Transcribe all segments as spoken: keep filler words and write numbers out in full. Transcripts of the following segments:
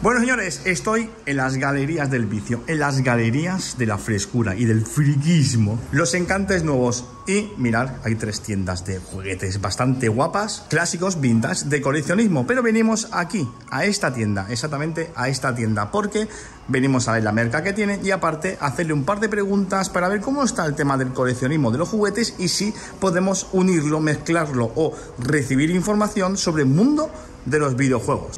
Bueno, señores, estoy en las galerías del vicio, en las galerías de la frescura y del friquismo, los encantes nuevos. Y mirad, hay tres tiendas de juguetes bastante guapas, clásicos, vintage, de coleccionismo. Pero venimos aquí, a esta tienda, exactamente a esta tienda, porque venimos a ver la merca que tiene y aparte hacerle un par de preguntas para ver cómo está el tema del coleccionismo de los juguetes y si podemos unirlo, mezclarlo o recibir información sobre el mundo de los videojuegos.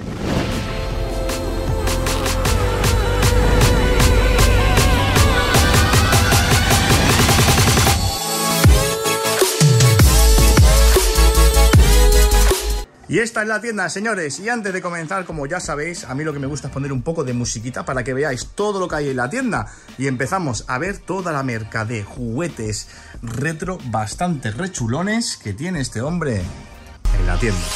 Y esta es la tienda, señores, y antes de comenzar, como ya sabéis, a mí lo que me gusta es poner un poco de musiquita para que veáis todo lo que hay en la tienda. Y empezamos a ver toda la merca de juguetes retro bastante rechulones que tiene este hombre en la tienda.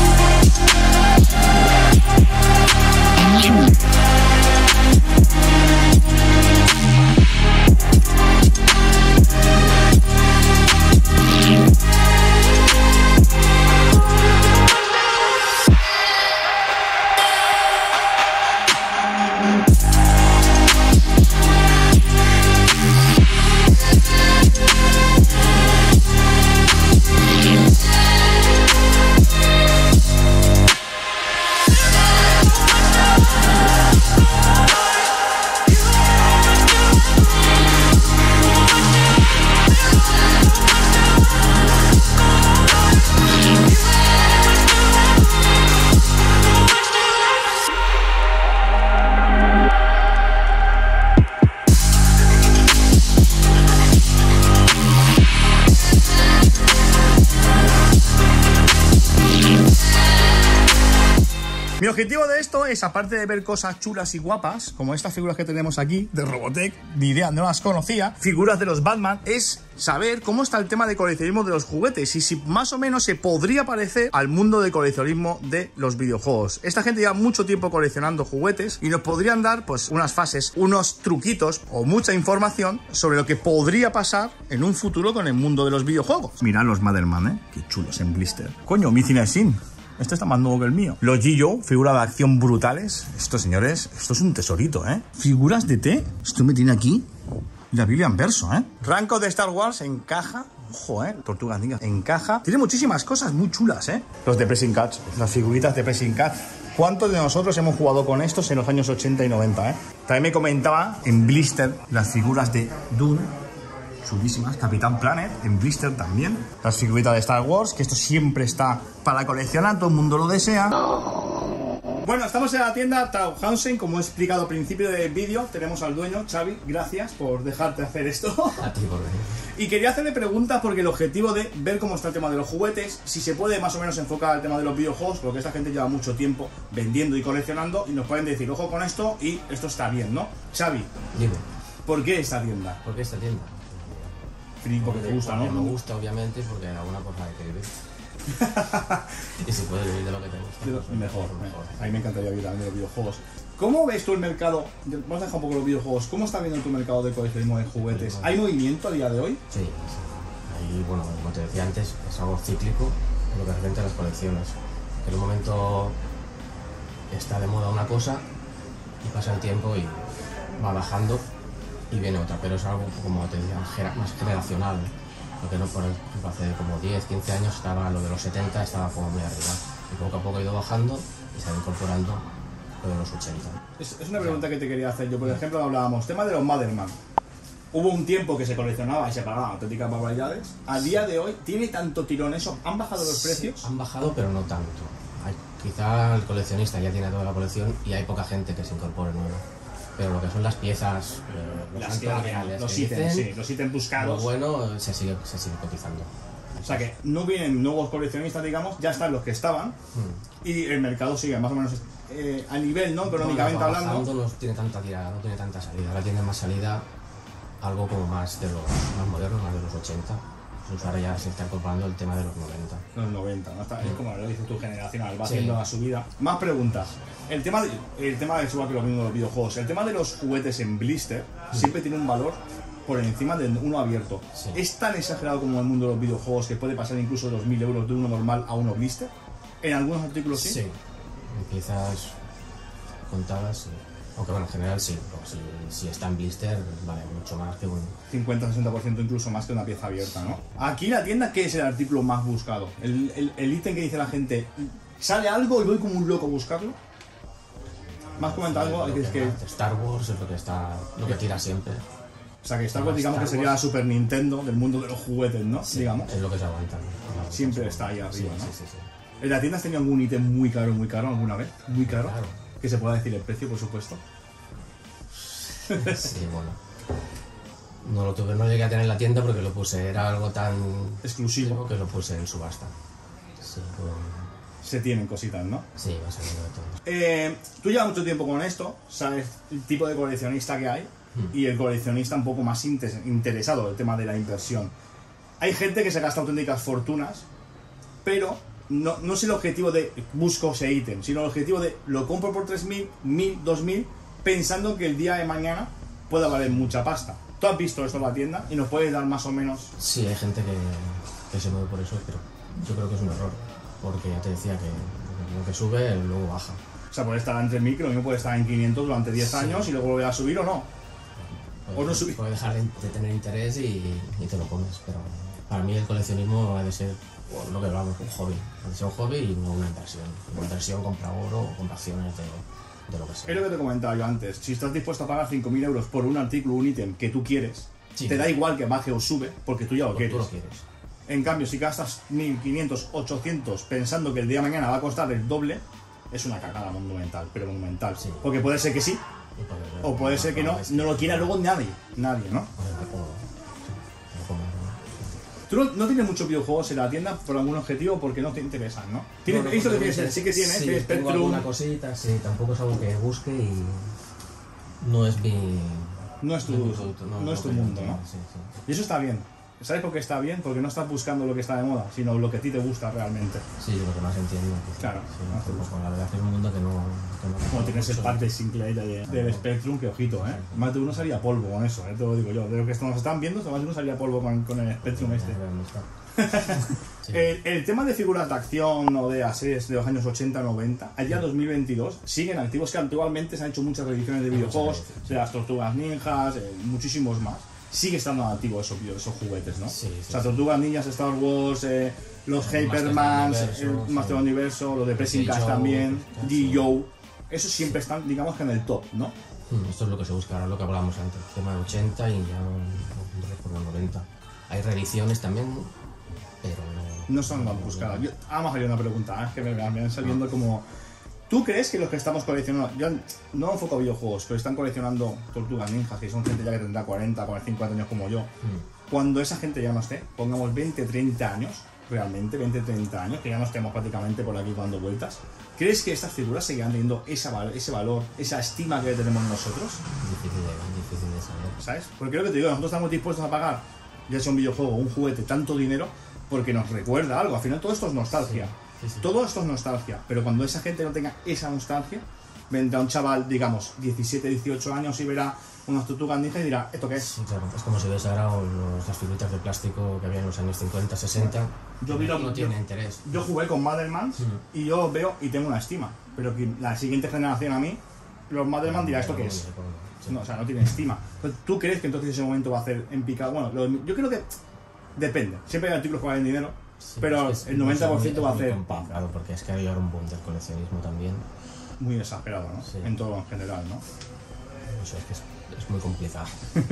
Mi objetivo de esto es, aparte de ver cosas chulas y guapas, como estas figuras que tenemos aquí, de Robotech, ni idea, no las conocía, figuras de los Batman, es saber cómo está el tema de coleccionismo de los juguetes y si más o menos se podría parecer al mundo de coleccionismo de los videojuegos. Esta gente lleva mucho tiempo coleccionando juguetes y nos podrían dar pues unas fases, unos truquitos o mucha información sobre lo que podría pasar en un futuro con el mundo de los videojuegos. Mirad los Motherman, ¿eh? Qué chulos en blister. Coño, mi Cinesin. Este está más nuevo que el mío. Los G-Joe, figuras de acción brutales. Esto, señores, esto es un tesorito, ¿eh? Figuras de té. Esto me tiene aquí la Biblia en verso, ¿eh? Ranco de Star Wars en caja. Ojo, ¿eh? Tortugas Ninja en caja. Tiene muchísimas cosas muy chulas, ¿eh? Los de Pressing Catch, las figuritas de Pressing Catch. ¿Cuántos de nosotros hemos jugado con estos en los años ochenta y noventa, eh? También me comentaba en blister las figuras de Dune. Chulísimas, Capitán Planet, en blister también. Las figuritas de Star Wars, que esto siempre está para coleccionar, todo el mundo lo desea. Bueno, estamos en la tienda Tauhausen, como he explicado al principio del vídeo. Tenemos al dueño, Xavi, gracias por dejarte hacer esto. A ti por venir. Y quería hacerle preguntas porque el objetivo de ver cómo está el tema de los juguetes, si se puede más o menos enfocar al tema de los videojuegos, porque esta gente lleva mucho tiempo vendiendo y coleccionando y nos pueden decir, ojo con esto y esto está bien, ¿no? Xavi, dime, ¿por qué esta tienda? ¿por qué esta tienda? Porque te gusta, ¿no? Me gusta, obviamente, porque alguna cosa hay que vivir. Y si puedes vivir de lo que te gusta, pues mejor, mejor. A mí me encantaría vivir también de los videojuegos. ¿Cómo ves tú el mercado? Vamos a dejar un poco los videojuegos. ¿Cómo está viendo tu mercado de coleccionismo de juguetes? ¿Hay movimiento a día de hoy? Sí, sí. Ahí, bueno, como te decía antes, es algo cíclico en lo que refiere a las colecciones. Que en un momento está de moda una cosa y pasa el tiempo y va bajando y viene otra, pero es algo, como te decía, más generacional. Porque no, por ejemplo, hace como diez, quince años estaba lo de los setenta, estaba como muy arriba. Y poco a poco ha ido bajando y se ha ido incorporando lo de los ochenta. Es, es una pregunta que te quería hacer yo. Por ejemplo, hablábamos, tema de los Motherman. Hubo un tiempo que se coleccionaba y se pagaban auténticas barbaridades. A día de hoy, ¿tiene tanto tirón eso? ¿Han bajado los precios? Sí, han bajado, pero no tanto. Hay, quizá el coleccionista ya tiene toda la colección y hay poca gente que se incorpore nueva. Pero lo que son las piezas, eh, los las reales, los ítems, sí, los ítems buscados. Lo bueno se sigue, se sigue cotizando. O sea que no vienen nuevos coleccionistas, digamos, ya están los que estaban hmm. y el mercado sigue más o menos eh, a nivel, ¿no? Económicamente bueno, hablando. No tiene tanta tirada, no tiene tanta salida. Ahora tiene más salida algo como más de los más modernos, más de los ochenta. Incluso ahora ya se está incorporando el tema de los noventa. Los noventa, ¿no? Está, es como lo dices tú, generacional, va sí. haciendo la subida. Más preguntas. El tema, de, el tema es igual que lo mismo de los videojuegos. El tema de los juguetes en blister mm. siempre tiene un valor por encima de uno abierto. Sí. ¿Es tan exagerado como el mundo de los videojuegos que puede pasar incluso de los mil euros de uno normal a uno blister? ¿En algunos artículos sí? Sí. Empiezas contadas, sí. Aunque bueno, en general sí, si, si está en blister vale mucho más que un... cincuenta a sesenta por ciento incluso más que una pieza abierta, ¿no? Aquí en la tienda, ¿qué es el artículo más buscado? El, el, el ítem que dice la gente, ¿sale algo y voy como un loco a buscarlo? ¿Más comenta algo? Lo Es que... que Star Wars es lo que está, lo que tira siempre. O sea, que Star Wars, digamos que sería la Super Nintendo del mundo de los juguetes, ¿no? Sí, digamos. es lo que se aguanta, ¿no? Siempre está ahí arriba, sí, ¿no? Sí, sí, sí. ¿En la tienda has tenido algún ítem muy caro, muy caro alguna vez? Muy caro. Claro. Que se pueda decir el precio, por supuesto. Sí, bueno. No lo tuve, no llegué a tener en la tienda porque lo puse, era algo tan Exclusivo. que lo puse en subasta. Sí, bueno. Se tienen cositas, ¿no? Sí, va saliendo de todo. Eh, tú llevas mucho tiempo con esto, sabes el tipo de coleccionista que hay Hmm. y el coleccionista un poco más intes- interesado en el tema de la inversión. Hay gente que se gasta auténticas fortunas, pero no, no es el objetivo de busco ese ítem, sino el objetivo de lo compro por tres mil, mil, dos mil, pensando que el día de mañana pueda valer mucha pasta. Tú has visto esto en la tienda y nos puedes dar más o menos... Sí, hay gente que, que se mueve por eso, pero yo creo que es un error. Porque ya te decía que lo que sube, luego baja. O sea, puede estar en tres mil, que lo mismo puede estar en quinientos durante diez Sí. años y luego volver a subir o no. Puede, O no subir. puede dejar de, de tener interés y, y te lo comes, pero para mí el coleccionismo ha de ser pues, lo que hablamos, un hobby. Ha de ser un hobby y no una inversión. Una inversión, compra oro o compra acciones de, de lo que sea. Es lo que te comentaba yo antes. Si estás dispuesto a pagar cinco mil euros por un artículo, un ítem que tú quieres, Sí. te da igual que baje o sube, porque tú ya lo Porque quieres. tú lo quieres. En cambio, si gastas mil quinientos, ochocientos pensando que el día de mañana va a costar el doble, es una cagada monumental, pero monumental. Sí. Porque puede ser que sí, Y puede- o puede ser que no, es no lo quiera luego nadie. Nadie, ¿no? puede dar como- sí, puede comer, ¿no? Tú no, no tienes muchos videojuegos en la tienda por algún objetivo porque no te interesan, ¿no? ¿Tienes, Bueno, esto que porque tienes, sí que tienes, sí, tienes tengo Spectrum, alguna cosita, sí, tampoco es algo que busque y no es mi... no es tu, mi producto, no es tu lo que mundo, yo ¿no? quiero, sí, sí. Y eso está bien. ¿Sabes por qué está bien? Porque no estás buscando lo que está de moda, sino lo que a ti te gusta realmente. Sí, lo que más entiendo. quizá. Claro, Sí, más te un gusta. poco, la verdad es que es un mundo que no... Que no Como tienes el mucho. pack de Sinclair de, del Spectrum, que ojito, ¿eh? Más de uno salía polvo con eso, ¿eh? Te lo digo yo. De lo que nos están viendo, más de uno salía polvo con, con el Spectrum este. Ya, ya, está. Sí. El, el tema de figuras de acción o de ases de los años ochenta noventa, al día dos mil veintidós, siguen activos, que actualmente se han hecho muchas reediciones de Hay videojuegos, muchas reediciones, de las Tortugas Ninjas, eh, muchísimos más. Sigue estando activos esos, video- esos juguetes, ¿no? Sí, sí, o sea, sí. Tortugas Ninjas, Star Wars, eh, los El Hypermans, Master el Universo, Master sí. Universo, los de Pressing Catch G I. también, Joe, G. sí. Joe, esos siempre están, digamos que en el top, ¿no? Hmm, Esto es lo que se busca, ahora lo que hablábamos antes, tema de ochenta y ya un por los noventa. Hay reediciones también, pero no... No son las buscadas. Yo, vamos a hacer una pregunta, ¿eh? Es que me, me van saliendo como... ¿Tú crees que los que estamos coleccionando, yo no enfoco a videojuegos, pero están coleccionando Tortugas Ninjas, que son gente ya que tendrá cuarenta, cuarenta y cinco años como yo, Hmm. cuando esa gente ya no esté, pongamos veinte, treinta años, realmente, veinte, treinta años, que ya no estemos prácticamente por aquí dando vueltas, ¿crees que estas figuras seguirán teniendo esa, val- ese valor, esa estima que tenemos nosotros? Difícil de, difícil de saber. ¿Sabes? Porque creo que te digo, nosotros estamos dispuestos a pagar, ya sea un videojuego o un juguete, tanto dinero, porque nos recuerda algo. Al final todo esto es nostalgia. Sí, sí, sí. Todo esto es nostalgia. Pero cuando esa gente no tenga esa nostalgia, vendrá un chaval, digamos, diecisiete, dieciocho años y verá unas Tortugas Ninja y dirá, ¿esto qué es? Sí, claro. Es como si ves ahora los, las figuritas de plástico que había en los años cincuenta, sesenta. Yo vi lo- no yo- tiene interés. Yo jugué con Mothermans Mm. y yo veo y tengo una estima. Pero que la siguiente generación a mí, los Mothermans dirá, ¿esto qué es? Sí. No, o sea, no tiene estima. Entonces, ¿tú crees que entonces ese momento va a hacer en picado? Bueno, lo- yo creo que depende. Siempre hay artículos que valen dinero, Sí, pero es que es el noventa por muy- ciento es va a muy hacer complicado, porque es que hay ahora un boom del coleccionismo también. muy exagerado, ¿no? Sí. En todo en general, ¿no? Eso es que es, es muy complicado.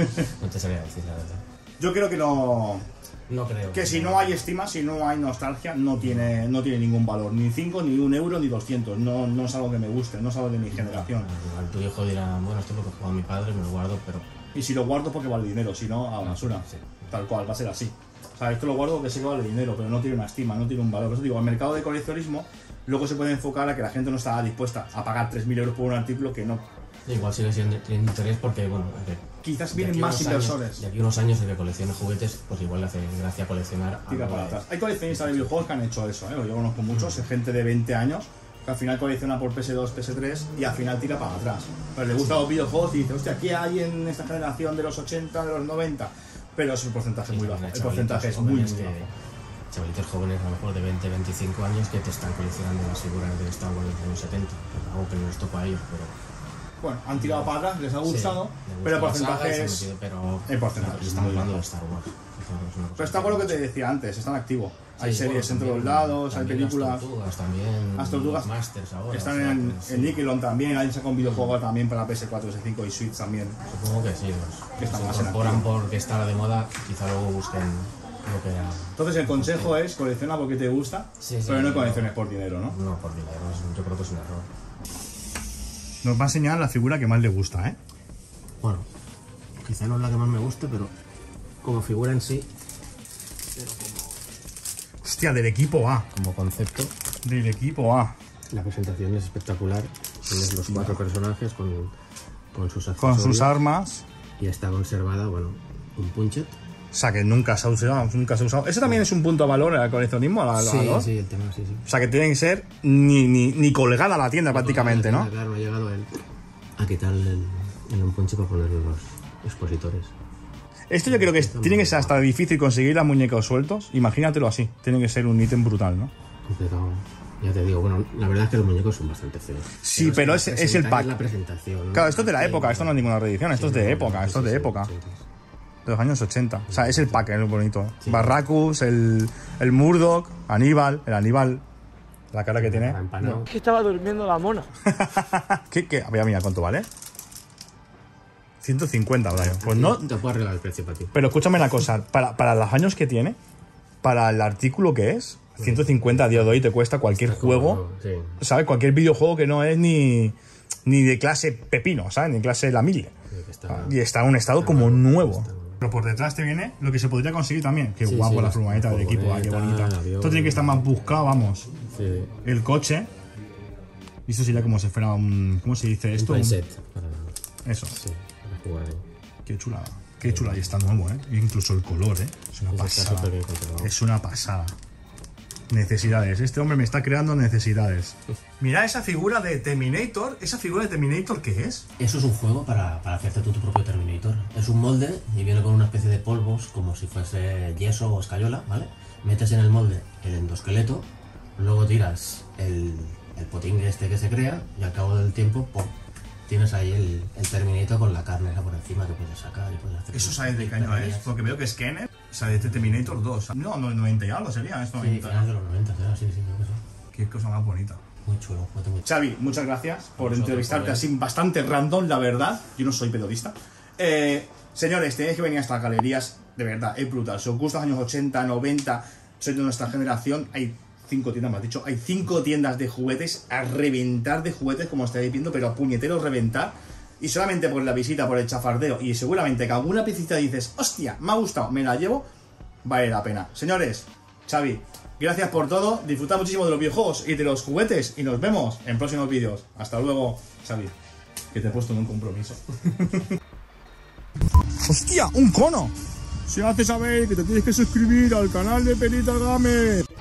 No te sabría decir la verdad. Yo creo que no... No creo. Que si no hay estima, si no hay nostalgia, no tiene, no tiene ningún valor. Ni cinco, ni un euro, ni doscientos. No, no es algo que me guste, no es algo de mi generación. Igual tu hijo dirá, bueno, esto es lo que jugaba mi padre, me lo guardo, pero... Y si lo guardo porque vale dinero, si no, a la basura. Sí. Tal cual, va a ser así. O sea, esto lo guardo porque sé que vale dinero, pero no tiene una estima, no tiene un valor. Por eso digo, el mercado de coleccionismo luego se puede enfocar a que la gente no está dispuesta a pagar tres mil euros por un artículo que no. Igual sigue siendo teniendo interés porque, bueno, de- Quizás de vienen aquí más unos años- inversores. de aquí unos años de que coleccione juguetes, pues igual le hace gracia coleccionar Tira algo para de- atrás. Hay coleccionistas de videojuegos que han hecho eso, ¿eh? Yo conozco muchos, gente de veinte años que al final colecciona por P S dos, P S tres y al final tira para atrás. Pero le gustan los videojuegos y dice, hostia, ¿qué hay en esta generación de los ochenta, de los noventa? Pero es un porcentaje Sí, muy también bajo. hay El porcentaje es chavalitos muy, jóvenes muy que- bajo. Chavalitos jóvenes, a lo mejor de veinte, veinticinco años, que te están coleccionando las figuras de Star Wars de los años setenta. Algo que no les toca a ellos, pero bueno, han tirado para atrás, les ha gustado, Sí, pero el me gusta la porcentaje saga y es... se metió, pero el porcentaje pero está muy hablando bajo. de Star Wars. Star Wars es una cosa Pero está con lo que te decía antes, están activos. Hay Sí, series bueno, entre los también- lados, hay también películas. Las tortugas, también Las tortugas Masters ahora. están o sea, en, que sí. en Nickelodeon también, ahí sacado un videojuego también para P S cuatro, P S cinco y Switch también. Supongo que sí, pues, Que están se más en incorporan activo. porque está de moda, quizá luego busquen lo que era. Entonces el consejo es colecciona porque te gusta, Sí, sí, pero no no. colecciones por dinero, ¿no? No, por dinero, es- yo creo que es un error. Nos va a enseñar la figura que más le gusta, ¿eh? Bueno, quizá no es la que más me guste, pero como figura en sí, pero como, Hostia, del equipo A. como concepto, Del equipo A. la presentación es espectacular. Tienes los cuatro personajes con, con sus Con accesorios sus armas. y está conservada, bueno, un punchet. O sea, que nunca se ha usado, nunca se ha usado. Ese también es un punto a valor al coleccionismo, al Sí, valor. sí, el tema, sí, sí. O sea, que tienen que ser ni, ni, ni colgada a la tienda prácticamente, ¿no? Claro, ha llegado él a quitarle el, el unpunche para ponerle los expositores. Esto yo creo que es- tiene que ser hasta difícil conseguir las muñecos sueltos. Imagínatelo así. Tiene que ser un ítem brutal, ¿no? Completado. Ya te digo, bueno, la verdad es que los muñecos son bastante feos. Sí, pero la es- es el presentar pack. la presentación, ¿no? Claro, esto es de la Sí, época, esto no es ninguna reedición, esto es de época, esto es de época. De los años ochenta. O sea, es el pack, es bonito. Sí. Barracus, el, el Murdoch, Aníbal, el Aníbal, la cara que tiene. Empanado. Que estaba durmiendo la mona. ¿Qué, qué? Voy a mirar cuánto vale. ciento cincuenta, Brian. Pues no. Te puedo arreglar el precio para ti. Pero escúchame una cosa, para, para los años que tiene, para el artículo que es, ciento cincuenta a día de hoy te cuesta cualquier juego, Sí. ¿sabes? Cualquier videojuego que no es ni, ni de clase pepino, ¿sabes? Ni clase la mille. Sí, que está- Y está en un estado como nuevo. está- Pero por detrás te viene lo que se podría conseguir también. Qué Sí, guapo sí, la la furgoneta del equipo, ah, qué furgoneta, bonita. el avión. Esto tiene que estar más buscado, vamos. Sí. El coche. Y esto sería como si fuera un... ¿Cómo se dice esto? Un Un- set para, Eso. sí, para jugar ahí. Qué chulada. Qué chula. Y está nuevo, ¿eh? Incluso el color, ¿eh? Es una Está pasada. súper bien controlado. Es una pasada. Necesidades. Este hombre me está creando necesidades. Mira esa figura de Terminator. ¿Esa figura de Terminator qué es? Eso es un juego para, para hacerte tú tu propio Terminator. Es un molde y viene con una especie de polvos como si fuese yeso o escayola, ¿vale? Metes en el molde el endosqueleto, luego tiras el, el potingue este que se crea y al cabo del tiempo ¡pum! Tienes ahí el, el Terminator con la carne esa por encima que puedes sacar y puedes hacer... ¿Eso sabes de qué año es? Porque veo que es Kenner. O sea, de Terminator dos. No, no, noventa y algo sería. Es Sí, noventa. finales de los noventa, ¿verdad? Sí, sí, creo que sí. Qué cosa más bonita. Muy chulo, un juguete muy chulo. Xavi, muchas gracias por Vosotros, entrevistarte joder. así bastante random, la verdad. Yo no soy periodista. Eh, señores, tenéis que venir a estas galerías, de verdad, es brutal. Si os gusta los años ochenta, noventa, sois de nuestra generación, hay cinco tiendas, me has dicho, hay cinco tiendas de juguetes a reventar de juguetes, como estáis viendo, pero a puñeteros reventar. Y solamente por la visita, por el chafardeo, y seguramente que alguna piecita dices, hostia, me ha gustado, me la llevo, vale la pena. Señores, Xavi, gracias por todo, disfrutad muchísimo de los videojuegos y de los juguetes, y nos vemos en próximos vídeos. Hasta luego, Xavi, que te he puesto en un compromiso. ¡Hostia, un cono! Se hace saber que te tienes que suscribir al canal de Perita Game.